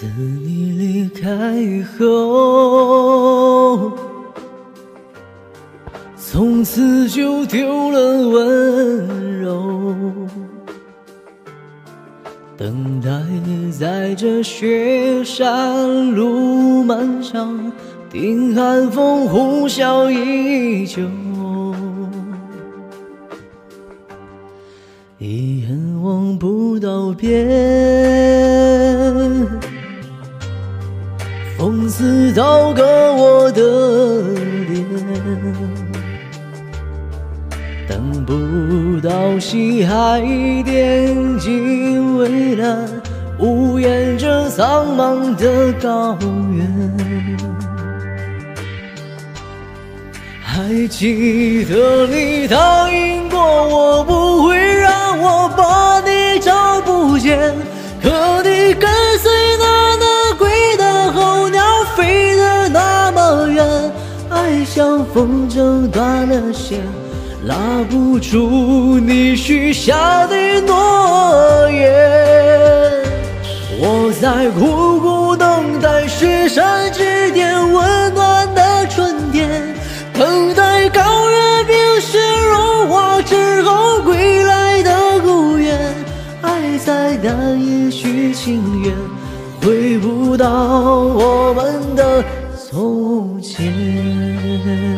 自你离开后，从此就丢了温柔，等待在这雪山路漫上，听寒风呼啸依旧。一眼望不到边，风似刀割我的脸，等不到西海点尽蔚蓝，无言这苍茫的高原。还记得你答应过我不会让我把你找不见，可你跟随那归的候鸟飞得那么远，爱像风筝断了线，拉不住你许下的诺言。我在苦苦等待雪山之巅温暖的春天，等待高原冰雪融化之后归来的孤雁，爱在难以续情缘，回不到我们的从前。